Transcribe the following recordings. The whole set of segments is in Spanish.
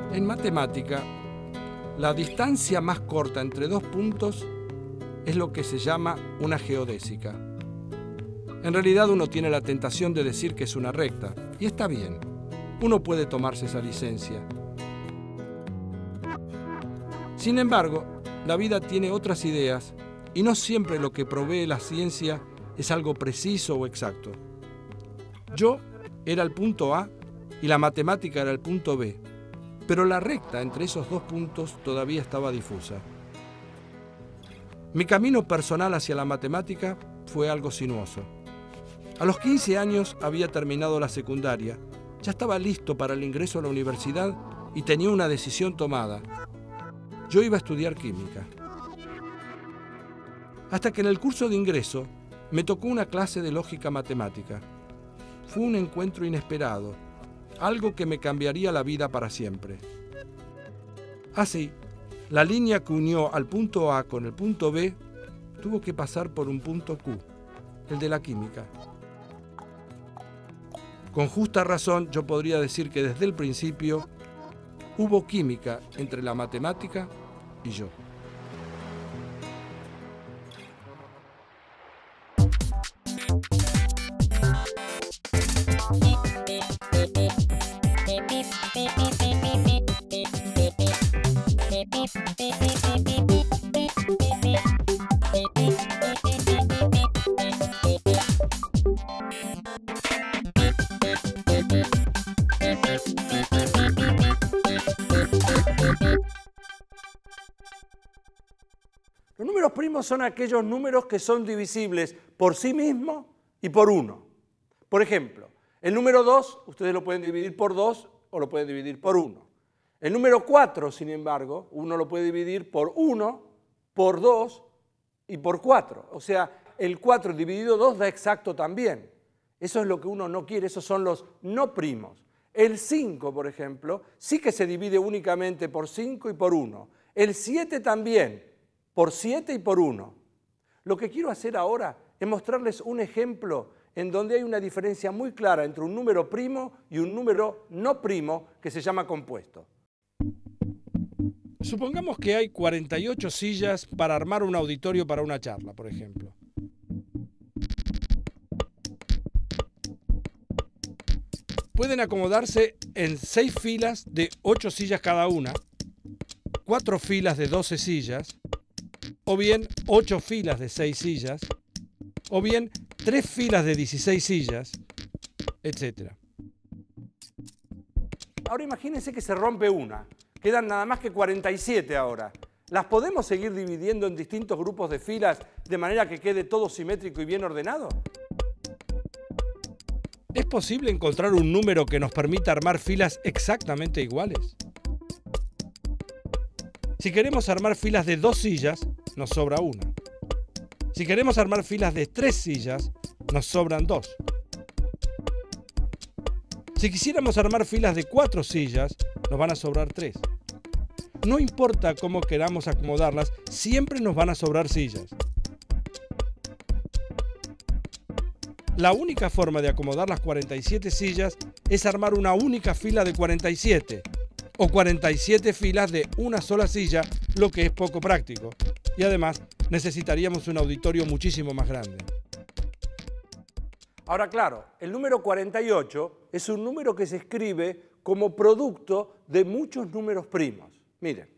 En matemática, la distancia más corta entre dos puntos es lo que se llama una geodésica. En realidad uno tiene la tentación de decir que es una recta, y está bien, uno puede tomarse esa licencia. Sin embargo, la vida tiene otras ideas y no siempre lo que provee la ciencia es algo preciso o exacto. Yo era el punto A y la matemática era el punto B, pero la recta entre esos dos puntos todavía estaba difusa. Mi camino personal hacia la matemática fue algo sinuoso. A los 15 años había terminado la secundaria, ya estaba listo para el ingreso a la universidad y tenía una decisión tomada. Yo iba a estudiar química. Hasta que en el curso de ingreso me tocó una clase de lógica matemática. Fue un encuentro inesperado, algo que me cambiaría la vida para siempre. Así, la línea que unió al punto A con el punto B tuvo que pasar por un punto Q, el de la química. Con justa razón yo podría decir que desde el principio hubo química entre la matemática y yo. Los números primos son aquellos números que son divisibles por sí mismos y por 1. Por ejemplo, el número 2 ustedes lo pueden dividir por 2 o lo pueden dividir por 1. El número 4, sin embargo, uno lo puede dividir por 1, por 2 y por 4. O sea, el 4 dividido 2 da exacto también. Eso es lo que uno no quiere, esos son los no primos. El 5, por ejemplo, sí que se divide únicamente por 5 y por 1. El 7 también, por 7 y por 1. Lo que quiero hacer ahora es mostrarles un ejemplo en donde hay una diferencia muy clara entre un número primo y un número no primo que se llama compuesto. Supongamos que hay 48 sillas para armar un auditorio para una charla, por ejemplo. Pueden acomodarse en 6 filas de 8 sillas cada una, 4 filas de 12 sillas, o bien 8 filas de 6 sillas, o bien 3 filas de 16 sillas, etc. Ahora imagínense que se rompe una. Quedan nada más que 47 ahora. ¿Las podemos seguir dividiendo en distintos grupos de filas de manera que quede todo simétrico y bien ordenado? ¿Es posible encontrar un número que nos permita armar filas exactamente iguales? Si queremos armar filas de 2 sillas, nos sobra una. Si queremos armar filas de 3 sillas, nos sobran 2. Si quisiéramos armar filas de 4 sillas, nos van a sobrar 3. No importa cómo queramos acomodarlas, siempre nos van a sobrar sillas. La única forma de acomodar las 47 sillas es armar una única fila de 47, o 47 filas de una sola silla, lo que es poco práctico. Y además, necesitaríamos un auditorio muchísimo más grande. Ahora, claro, el número 48 es un número que se escribe como producto de muchos números primos. Miren.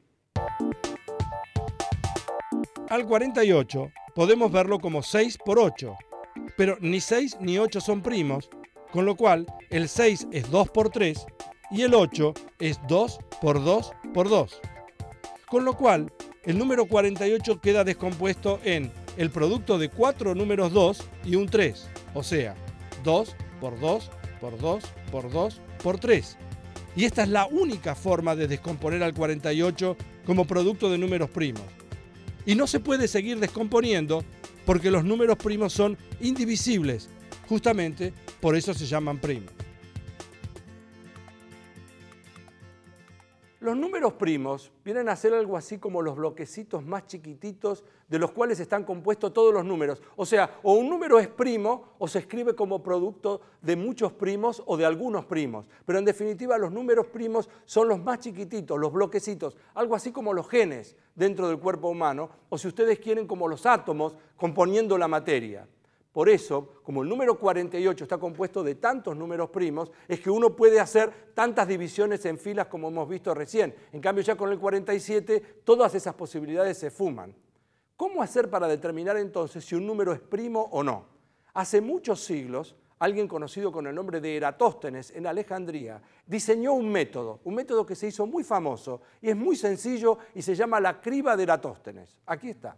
Al 48 podemos verlo como 6 por 8, pero ni 6 ni 8 son primos, con lo cual el 6 es 2 por 3 y el 8 es 2 por 2 por 2. Con lo cual, el número 48 queda descompuesto en el producto de 4 números 2 y un 3, o sea, 2 por 2 por 2 por 2 por 3. Y esta es la única forma de descomponer al 48 como producto de números primos. Y no se puede seguir descomponiendo porque los números primos son indivisibles. Justamente por eso se llaman primos. Los números primos vienen a ser algo así como los bloquecitos más chiquititos de los cuales están compuestos todos los números. O sea, o un número es primo o se escribe como producto de muchos primos o de algunos primos. Pero en definitiva los números primos son los más chiquititos, los bloquecitos, algo así como los genes dentro del cuerpo humano, o si ustedes quieren como los átomos componiendo la materia. Por eso, como el número 48 está compuesto de tantos números primos, es que uno puede hacer tantas divisiones en filas como hemos visto recién. En cambio, ya con el 47, todas esas posibilidades se fuman. ¿Cómo hacer para determinar entonces si un número es primo o no? Hace muchos siglos, alguien conocido con el nombre de Eratóstenes en Alejandría diseñó un método que se hizo muy famoso y es muy sencillo y se llama la criba de Eratóstenes. Aquí está.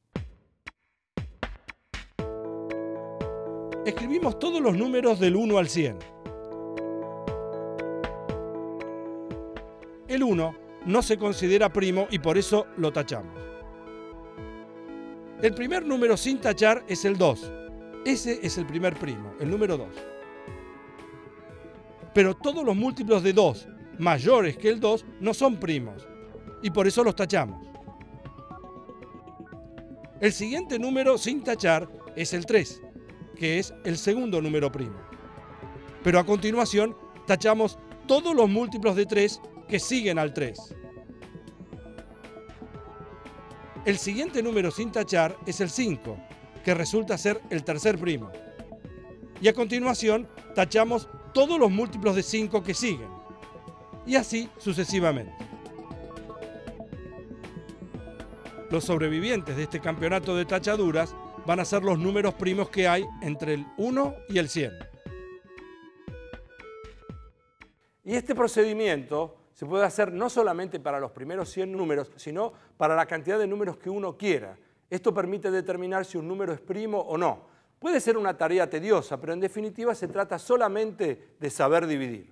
Escribimos todos los números del 1 al 100. El 1 no se considera primo y por eso lo tachamos. El primer número sin tachar es el 2. Ese es el primer primo, el número 2. Pero todos los múltiplos de 2 mayores que el 2 no son primos y por eso los tachamos. El siguiente número sin tachar es el 3. Que es el segundo número primo. Pero a continuación tachamos todos los múltiplos de 3 que siguen al 3. El siguiente número sin tachar es el 5, que resulta ser el tercer primo. Y a continuación tachamos todos los múltiplos de 5 que siguen. Y así sucesivamente. Los sobrevivientes de este campeonato de tachaduras van a ser los números primos que hay entre el 1 y el 100. Y este procedimiento se puede hacer no solamente para los primeros 100 números, sino para la cantidad de números que uno quiera. Esto permite determinar si un número es primo o no. Puede ser una tarea tediosa, pero en definitiva se trata solamente de saber dividir.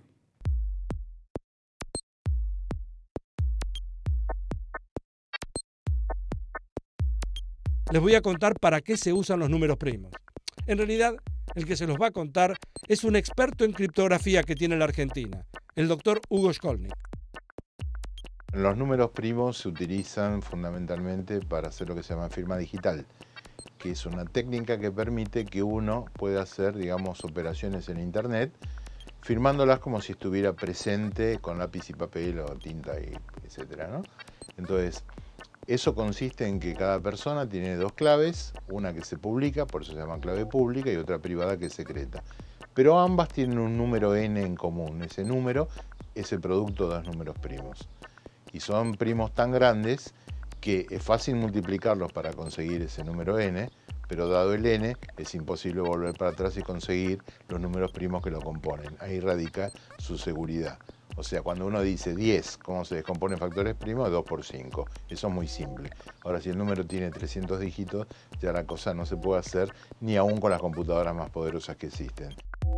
Les voy a contar para qué se usan los números primos. En realidad, el que se los va a contar es un experto en criptografía que tiene la Argentina, el doctor Hugo Shkolnik. Los números primos se utilizan fundamentalmente para hacer lo que se llama firma digital, que es una técnica que permite que uno pueda hacer, digamos, operaciones en Internet, firmándolas como si estuviera presente con lápiz y papel o tinta, etcétera, ¿no? Entonces, eso consiste en que cada persona tiene dos claves, una que se publica, por eso se llama clave pública, y otra privada que es secreta. Pero ambas tienen un número n en común. Ese número es el producto de dos números primos. Y son primos tan grandes que es fácil multiplicarlos para conseguir ese número n, pero dado el n, es imposible volver para atrás y conseguir los números primos que lo componen. Ahí radica su seguridad. O sea, cuando uno dice 10, ¿cómo se descompone en factores primos? 2 por 5. Eso es muy simple. Ahora, si el número tiene 300 dígitos, ya la cosa no se puede hacer ni aún con las computadoras más poderosas que existen.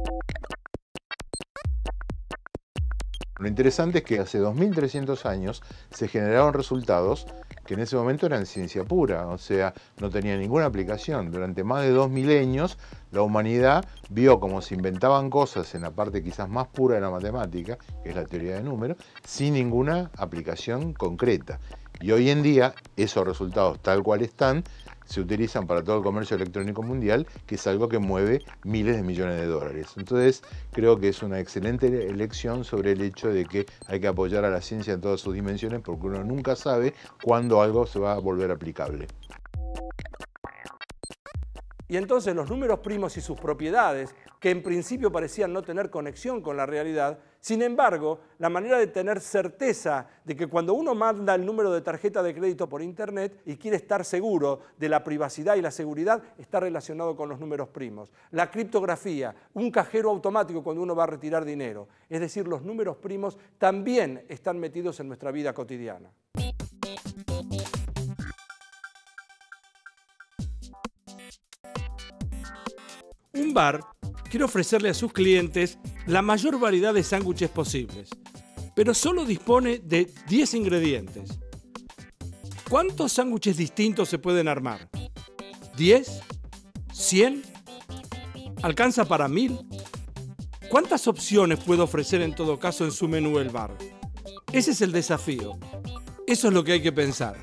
Lo interesante es que hace 2300 años se generaron resultados que en ese momento eran ciencia pura, o sea, no tenía ninguna aplicación. Durante más de 2 milenios, la humanidad vio cómo se inventaban cosas en la parte quizás más pura de la matemática, que es la teoría de números, sin ninguna aplicación concreta. Y hoy en día, esos resultados tal cual están, se utilizan para todo el comercio electrónico mundial, que es algo que mueve miles de millones de dólares. Entonces, creo que es una excelente elección sobre el hecho de que hay que apoyar a la ciencia en todas sus dimensiones, porque uno nunca sabe cuándo algo se va a volver aplicable. Y entonces los números primos y sus propiedades, que en principio parecían no tener conexión con la realidad, sin embargo, la manera de tener certeza de que cuando uno manda el número de tarjeta de crédito por Internet y quiere estar seguro de la privacidad y la seguridad, está relacionado con los números primos. La criptografía, un cajero automático cuando uno va a retirar dinero. Es decir, los números primos también están metidos en nuestra vida cotidiana. Un bar quiere ofrecerle a sus clientes la mayor variedad de sándwiches posibles, pero solo dispone de 10 ingredientes. ¿Cuántos sándwiches distintos se pueden armar? ¿10? ¿100? ¿Alcanza para 1000? ¿Cuántas opciones puede ofrecer en todo caso en su menú el bar? Ese es el desafío. Eso es lo que hay que pensar.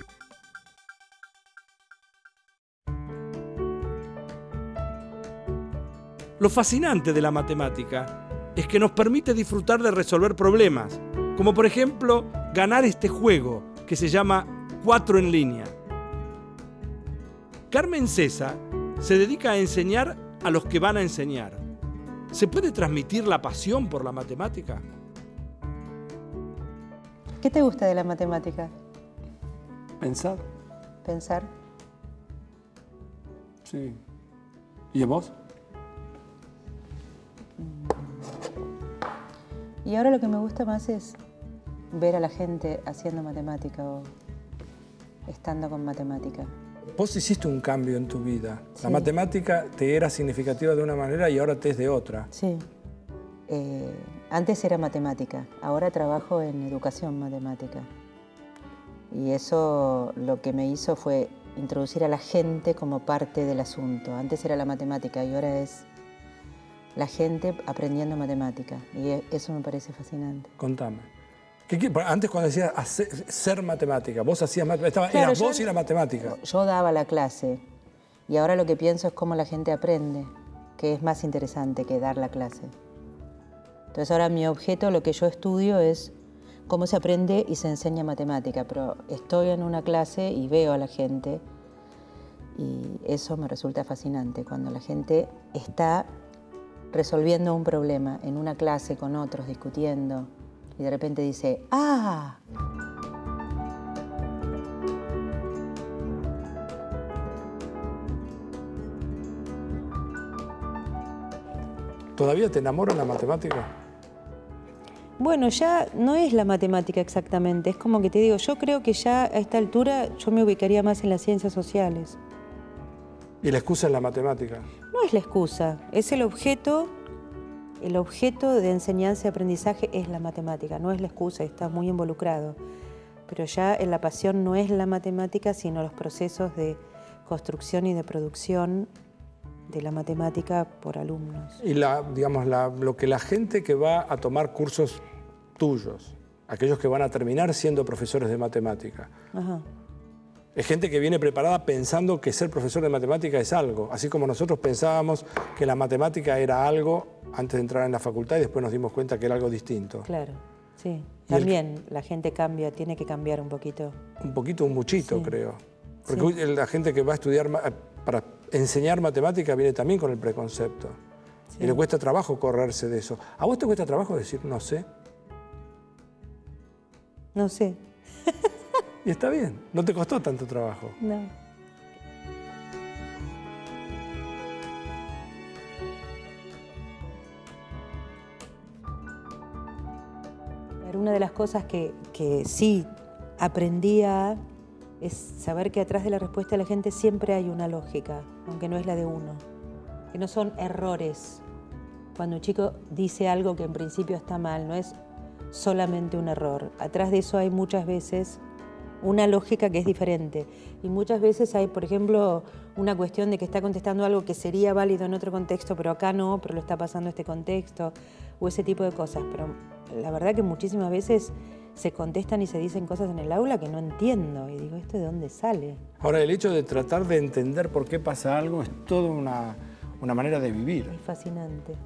Lo fascinante de la matemática es que nos permite disfrutar de resolver problemas, como por ejemplo ganar este juego que se llama 4 en línea. Carmen Cesa se dedica a enseñar a los que van a enseñar. ¿Se puede transmitir la pasión por la matemática? ¿Qué te gusta de la matemática? Pensar. Pensar. Sí. ¿Y a vos? Y ahora lo que me gusta más es ver a la gente haciendo matemática o estando con matemática. Vos hiciste un cambio en tu vida. Sí. La matemática te era significativa de una manera y ahora te es de otra. Sí. Antes era matemática, ahora trabajo en educación matemática. Y eso lo que me hizo fue introducir a la gente como parte del asunto. Antes era la matemática y ahora es la gente aprendiendo matemática. Y eso me parece fascinante. Contame. Antes cuando decías ser matemática, vos hacías matemática, Claro, eras vos y la matemática. Yo daba la clase y ahora lo que pienso es cómo la gente aprende, que es más interesante que dar la clase. Entonces ahora mi objeto, lo que yo estudio es cómo se aprende y se enseña matemática, pero estoy en una clase y veo a la gente y eso me resulta fascinante, cuando la gente está resolviendo un problema en una clase con otros, discutiendo, y de repente dice, ¡ah! ¿Todavía te enamora la matemática? Bueno, ya no es la matemática exactamente, es como que te digo, yo creo que ya a esta altura yo me ubicaría más en las ciencias sociales. ¿Y la excusa es la matemática? No es la excusa, es el objeto de enseñanza y aprendizaje es la matemática, no es la excusa, está muy involucrado. Pero ya en la pasión no es la matemática, sino los procesos de construcción y de producción de la matemática por alumnos. Y lo que la gente que va a tomar cursos tuyos, aquellos que van a terminar siendo profesores de matemática, Ajá. es gente que viene preparada pensando que ser profesor de matemática es algo, así como nosotros pensábamos que la matemática era algo antes de entrar en la facultad y después nos dimos cuenta que era algo distinto. Claro, sí. También la gente cambia, tiene que cambiar un poquito. Un muchito, Sí. creo. Porque la gente que va a estudiar para enseñar matemática viene también con el preconcepto. Sí. Y le cuesta trabajo correrse de eso. ¿A vos te cuesta trabajo decir no sé? No sé, Y está bien, no te costó tanto trabajo. no. Una de las cosas que sí aprendía es saber que atrás de la respuesta de la gente siempre hay una lógica, aunque no es la de uno, que no son errores. Cuando un chico dice algo que en principio está mal, no es solamente un error. Atrás de eso hay muchas veces una lógica que es diferente. Y muchas veces hay, por ejemplo, una cuestión de que está contestando algo que sería válido en otro contexto, pero acá no, pero lo está pasando este contexto, o ese tipo de cosas. Pero la verdad que muchísimas veces se contestan y se dicen cosas en el aula que no entiendo. Y digo, ¿esto de dónde sale? Ahora, el hecho de tratar de entender por qué pasa algo es toda una manera de vivir. Es fascinante.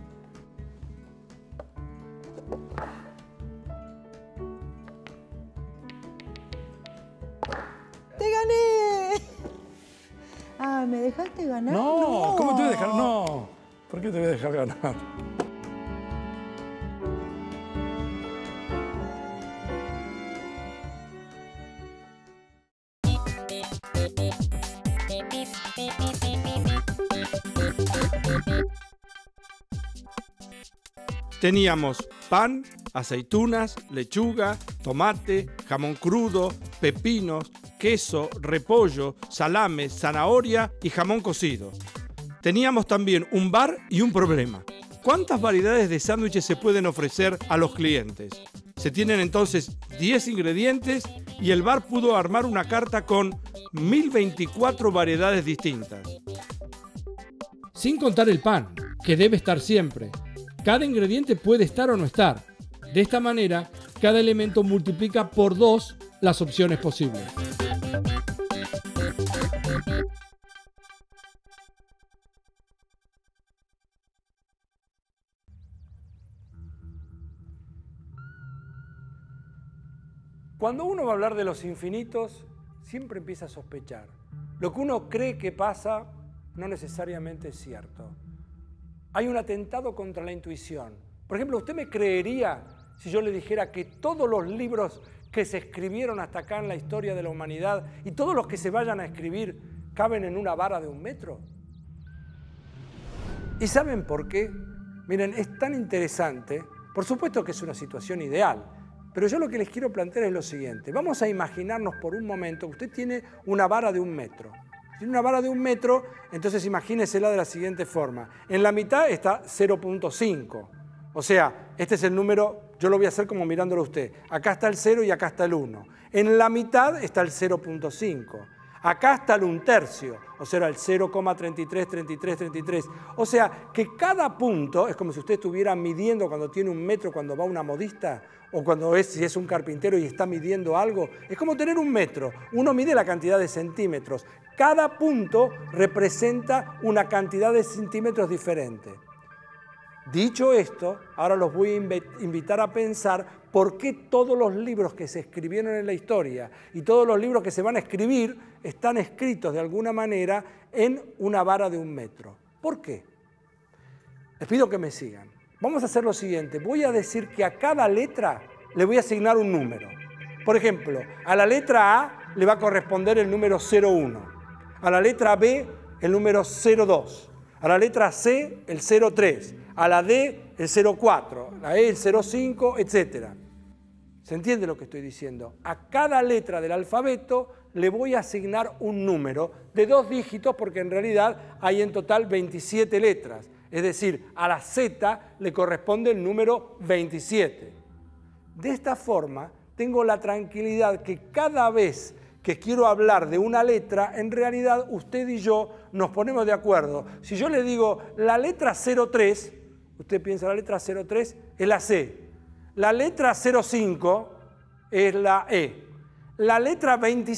¡Te gané! Ah, ¿me dejaste ganar? No, ¿cómo te voy a dejar? No. ¿Por qué te voy a dejar ganar? Teníamos pan, aceitunas, lechuga, tomate, jamón crudo, pepinos, queso, repollo, salame, zanahoria y jamón cocido. Teníamos también un bar y un problema. ¿Cuántas variedades de sándwiches se pueden ofrecer a los clientes? Se tienen entonces 10 ingredientes y el bar pudo armar una carta con 1024 variedades distintas. Sin contar el pan, que debe estar siempre. Cada ingrediente puede estar o no estar. De esta manera, cada elemento multiplica por 2 las opciones posibles. Cuando uno va a hablar de los infinitos, siempre empieza a sospechar. Lo que uno cree que pasa no necesariamente es cierto. Hay un atentado contra la intuición. Por ejemplo, ¿usted me creería si yo le dijera que todos los libros que se escribieron hasta acá en la historia de la humanidad y todos los que se vayan a escribir caben en una vara de 1 metro? ¿Y saben por qué? Miren, es tan interesante. Por supuesto que es una situación ideal. Pero yo lo que les quiero plantear es lo siguiente. Vamos a imaginarnos por un momento que usted tiene una vara de 1 metro. Tiene una vara de 1 metro, entonces imagínesela de la siguiente forma. En la mitad está 0.5. O sea, este es el número, yo lo voy a hacer como mirándolo a usted. Acá está el 0 y acá está el 1. En la mitad está el 0.5. Acá está el 1/3, o sea, el 0,333333. O sea, que cada punto es como si usted estuviera midiendo cuando tiene 1 metro, cuando va a una modista, o si es un carpintero y está midiendo algo. Es como tener 1 metro. Uno mide la cantidad de centímetros. Cada punto representa una cantidad de centímetros diferente. Dicho esto, ahora los voy a invitar a pensar por qué todos los libros que se escribieron en la historia y todos los libros que se van a escribir están escritos de alguna manera en una vara de 1 metro. ¿Por qué? Les pido que me sigan. Vamos a hacer lo siguiente. Voy a decir que a cada letra le voy a asignar un número. Por ejemplo, a la letra A le va a corresponder el número 01. A la letra B el número 02. A la letra C el 03. A la D el 04. La E el 05, etc. ¿Se entiende lo que estoy diciendo? A cada letra del alfabeto le voy a asignar un número de 2 dígitos porque en realidad hay en total 27 letras. Es decir, a la Z le corresponde el número 27. De esta forma, tengo la tranquilidad que cada vez que quiero hablar de una letra, en realidad usted y yo nos ponemos de acuerdo. Si yo le digo la letra 03, usted piensa la letra 03 es la C. La letra 05 es la E. La letra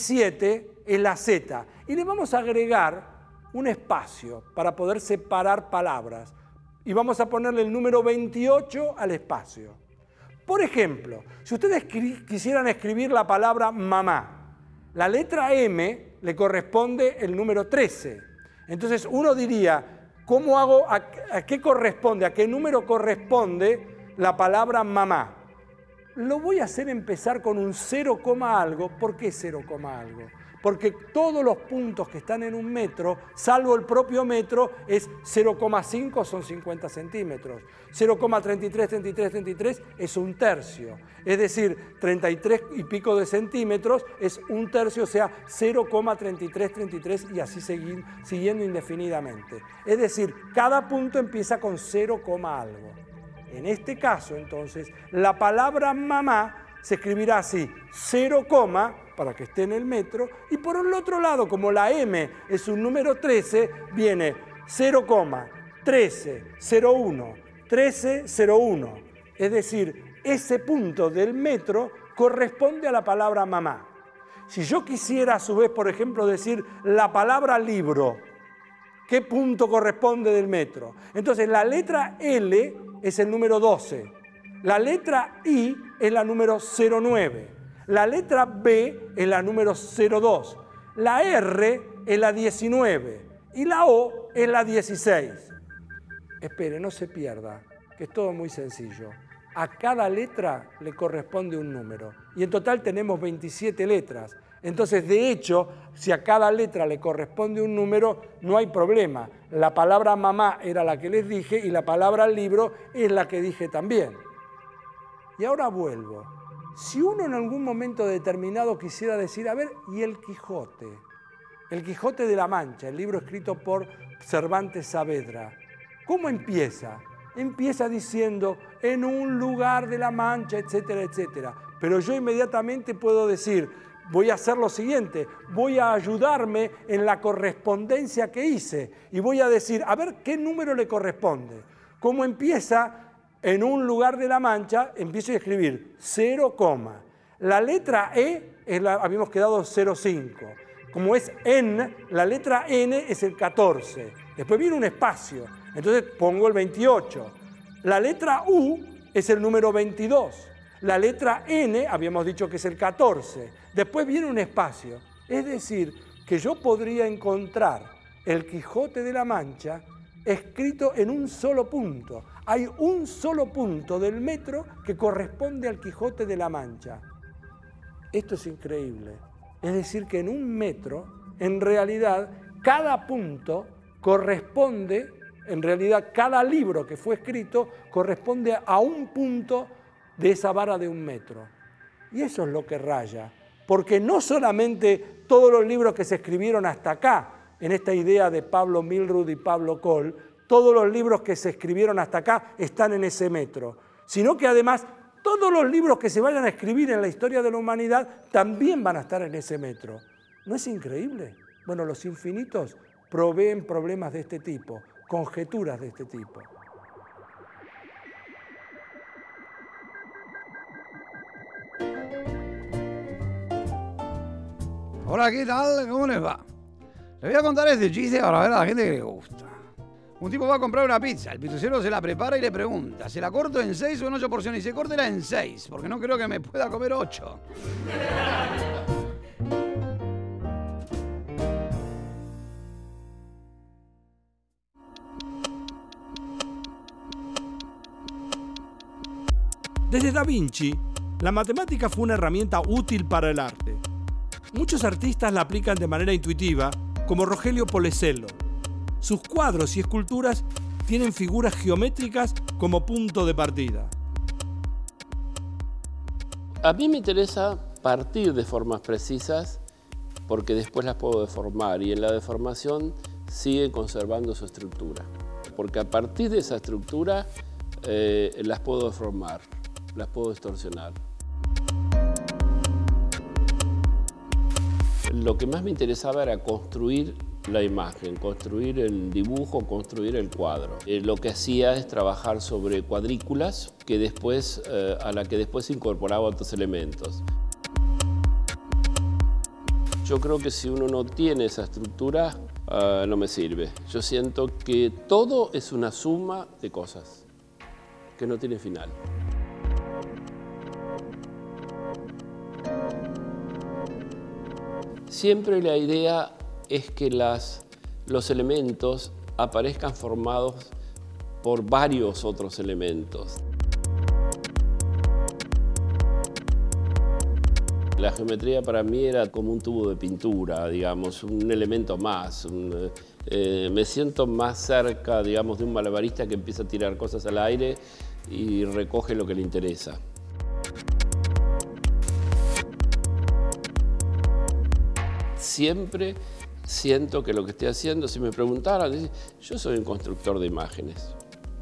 27 es la Z. Y le vamos a agregar un espacio para poder separar palabras. Y vamos a ponerle el número 28 al espacio. Por ejemplo, si ustedes quisieran escribir la palabra mamá, la letra M le corresponde el número 13. Entonces uno diría, ¿cómo hago? ¿A qué corresponde? ¿A qué número corresponde la palabra mamá? Lo voy a hacer empezar con un 0, algo. ¿Por qué 0, algo? Porque todos los puntos que están en 1 metro, salvo el propio metro, es 0,5 son 50 centímetros. 0,3333 es 1/3. Es decir, 33 y pico de centímetros es 1/3, o sea, 0,3333 y así siguiendo indefinidamente. Es decir, cada punto empieza con 0, algo. En este caso, entonces, la palabra mamá se escribirá así, 0, para que esté en el metro, y por el otro lado, como la M es un número 13, viene 0, 13, 01, 13, 01. Es decir, ese punto del metro corresponde a la palabra mamá. Si yo quisiera, a su vez, por ejemplo, decir la palabra libro, ¿qué punto corresponde del metro? Entonces, la letra L es el número 12. La letra I es la número 09. La letra B es la número 02. La R es la 19. Y la O es la 16. Espere, no se pierda, que es todo muy sencillo. A cada letra le corresponde un número. Y en total tenemos 27 letras. Entonces, de hecho, si a cada letra le corresponde un número, no hay problema. La palabra mamá era la que les dije y la palabra libro es la que dije también. Y ahora vuelvo. Si uno en algún momento determinado quisiera decir, a ver, ¿y el Quijote? El Quijote de la Mancha, el libro escrito por Cervantes Saavedra. ¿Cómo empieza? Empieza diciendo, en un lugar de la Mancha, etcétera, etcétera. Pero yo inmediatamente puedo decir, voy a hacer lo siguiente, voy a ayudarme en la correspondencia que hice y voy a decir, a ver, ¿qué número le corresponde? ¿Cómo empieza? en un lugar de la mancha empiezo a escribir 0, la letra E habíamos quedado 0,5. Como es N, la letra N es el 14. Después viene un espacio, entonces pongo el 28. La letra U es el número 22. La letra N habíamos dicho que es el 14. Después viene un espacio. Es decir, que yo podría encontrar el Quijote de la Mancha escrito en un solo punto. Hay un solo punto del metro que corresponde al Quijote de la Mancha. Esto es increíble. Es decir, que en un metro, en realidad, cada punto corresponde, en realidad, cada libro que fue escrito corresponde a un punto de esa vara de un metro. Y eso es lo que raya. Porque no solamente todos los libros que se escribieron hasta acá, en esta idea de Pablo Milrud y Pablo Coll, todos los libros que se escribieron hasta acá están en ese metro, sino que además todos los libros que se vayan a escribir en la historia de la humanidad también van a estar en ese metro. ¿No es increíble? Bueno, los infinitos proveen problemas de este tipo, conjeturas de este tipo. Hola, ¿qué tal? ¿Cómo les va? Les voy a contar este chiste para ver a la gente que le gusta. Un tipo va a comprar una pizza, el pizzacero se la prepara y le pregunta, ¿se la corto en 6 o en 8 porciones? Y dice, córtela en 6, porque no creo que me pueda comer 8. Desde Da Vinci, la matemática fue una herramienta útil para el arte. Muchos artistas la aplican de manera intuitiva, como Rogelio Polesello. Sus cuadros y esculturas tienen figuras geométricas como punto de partida. A mí me interesa partir de formas precisas porque después las puedo deformar y en la deformación sigue conservando su estructura. Porque a partir de esa estructura las puedo deformar, las puedo distorsionar. Lo que más me interesaba era construir la imagen, construir el dibujo, construir el cuadro. Lo que hacía es trabajar sobre cuadrículas que después, a la que después incorporaba otros elementos. Yo creo que si uno no tiene esa estructura, no me sirve. Yo siento que todo es una suma de cosas, que no tiene final. Siempre la idea es que los elementos aparezcan formados por varios otros elementos. La geometría para mí era como un tubo de pintura, digamos, un elemento más. Me siento más cerca, digamos, de un malabarista que empieza a tirar cosas al aire y recoge lo que le interesa. Siempre siento que lo que estoy haciendo, si me preguntaran, yo soy un constructor de imágenes.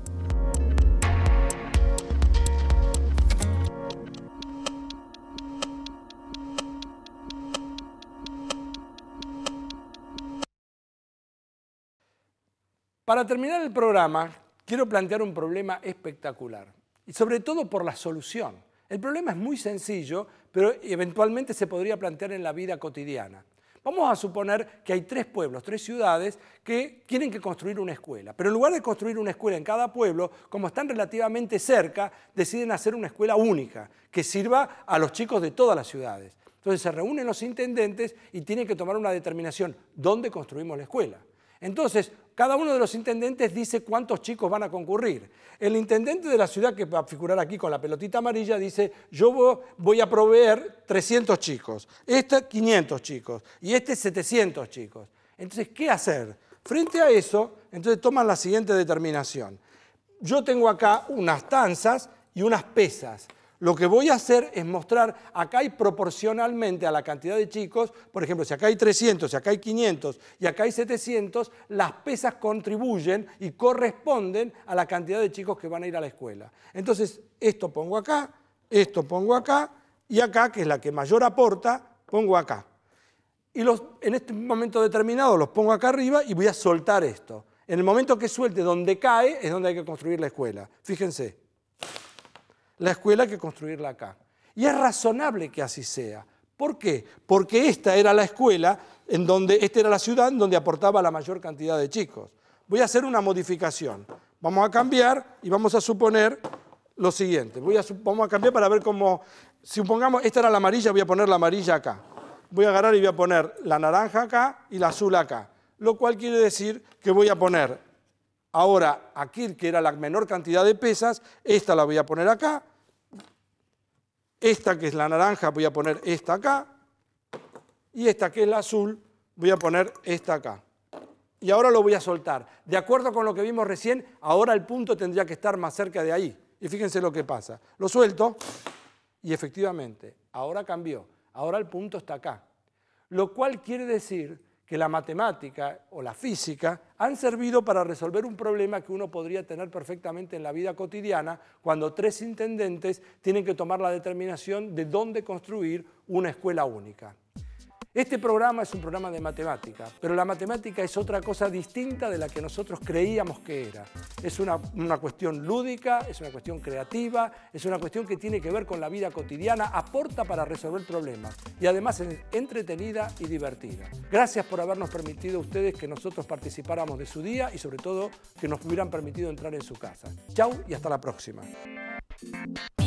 Para terminar el programa, quiero plantear un problema espectacular, y sobre todo por la solución. El problema es muy sencillo, pero eventualmente se podría plantear en la vida cotidiana. Vamos a suponer que hay 3 pueblos, 3 ciudades que tienen que construir una escuela. Pero en lugar de construir una escuela en cada pueblo, como están relativamente cerca, deciden hacer una escuela única que sirva a los chicos de todas las ciudades. Entonces se reúnen los intendentes y tienen que tomar una determinación, ¿dónde construimos la escuela? Entonces, cada uno de los intendentes dice cuántos chicos van a concurrir. El intendente de la ciudad, que va a figurar aquí con la pelotita amarilla, dice, yo voy a proveer 300 chicos, este 500 chicos y este 700 chicos. Entonces, ¿qué hacer? Frente a eso, entonces toman la siguiente determinación. Yo tengo acá unas tanzas y unas pesas. Lo que voy a hacer es mostrar, acá hay proporcionalmente a la cantidad de chicos, por ejemplo, si acá hay 300, si acá hay 500 y acá hay 700, las pesas contribuyen y corresponden a la cantidad de chicos que van a ir a la escuela. Entonces, esto pongo acá y acá, que es la que mayor aporta, pongo acá. Y en este momento determinado los pongo acá arriba y voy a soltar esto. En el momento que suelte donde cae es donde hay que construir la escuela. Fíjense. la escuela que construirla acá. Y es razonable que así sea. ¿Por qué? Porque esta era la escuela, esta era la ciudad en donde aportaba la mayor cantidad de chicos. Voy a hacer una modificación. Vamos a cambiar y vamos a suponer lo siguiente. Vamos a cambiar para ver cómo... Supongamos, esta era la amarilla, voy a poner la amarilla acá. Voy a agarrar y voy a poner la naranja acá y la azul acá. Lo cual quiere decir que voy a poner ahora aquí, que era la menor cantidad de pesas, esta la voy a poner acá. Esta que es la naranja voy a poner esta acá. Y esta que es la azul voy a poner esta acá. Y ahora lo voy a soltar. De acuerdo con lo que vimos recién, ahora el punto tendría que estar más cerca de ahí. Y fíjense lo que pasa. Lo suelto y efectivamente, ahora cambió. Ahora el punto está acá. Lo cual quiere decir que la matemática o la física han servido para resolver un problema que uno podría tener perfectamente en la vida cotidiana cuando 3 intendentes tienen que tomar la determinación de dónde construir una escuela única. Este programa es un programa de matemática, pero la matemática es otra cosa distinta de la que nosotros creíamos que era. Es una cuestión lúdica, es una cuestión creativa, es una cuestión que tiene que ver con la vida cotidiana, aporta para resolver problemas y además es entretenida y divertida. Gracias por habernos permitido a ustedes que nosotros participáramos de su día y sobre todo que nos hubieran permitido entrar en su casa. Chau y hasta la próxima.